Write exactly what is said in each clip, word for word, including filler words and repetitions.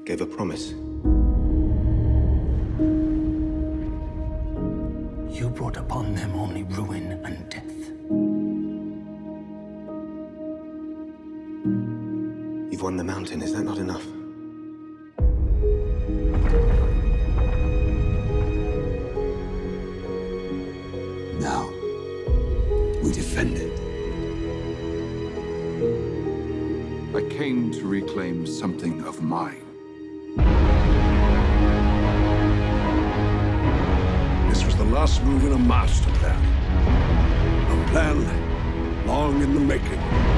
gave a promise. You brought upon them only ruin and death. You've won the mountain, is that not enough? Now, we defend it. I came to reclaim something of mine. This was the last move in a master plan. A plan long in the making.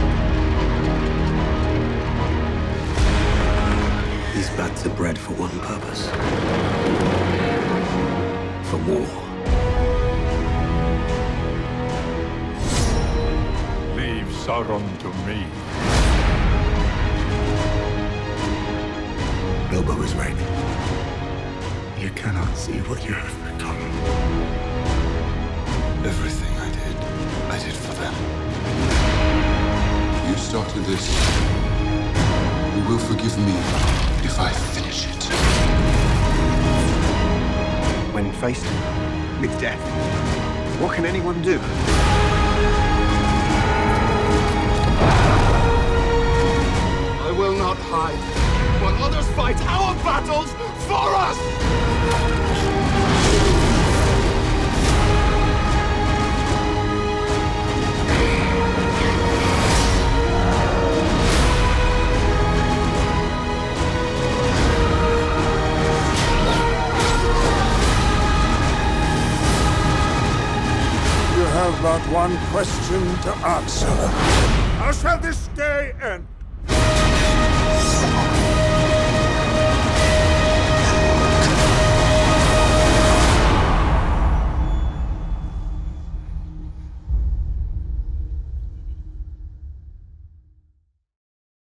These bats are bred for one purpose. For war. Leave Sauron to me. Bilbo is right. You cannot see what you have become. Everything I did, I did for them. You started this. You will forgive me if I finish it. When faced with death, what can anyone do? I will not hide while others fight our battles for us! You have but one question to answer. How shall this day end?